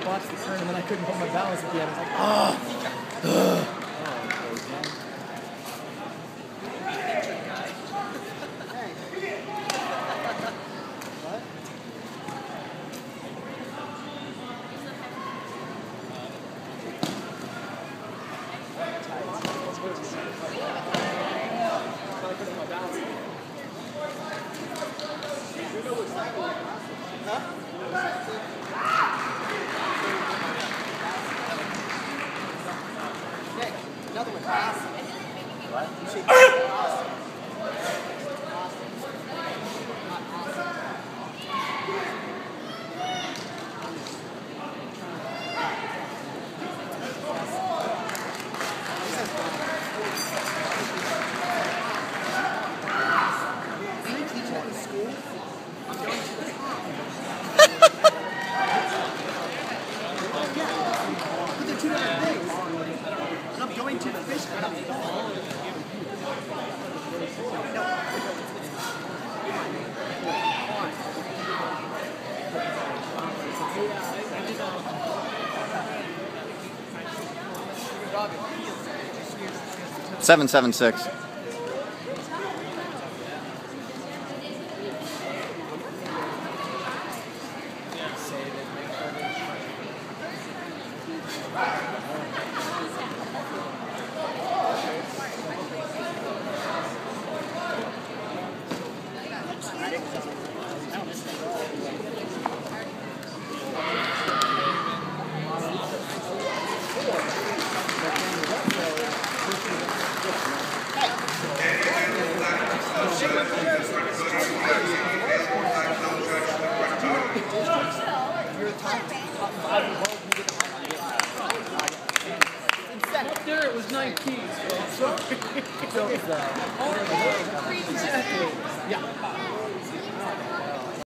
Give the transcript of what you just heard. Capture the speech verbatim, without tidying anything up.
botched the turn and then I couldn't hold my balance at the end. I was like, oh, ugh. Another one. What? You should to the fish club. Seven seven six. Up there it was nineteen, so sorry. So, uh,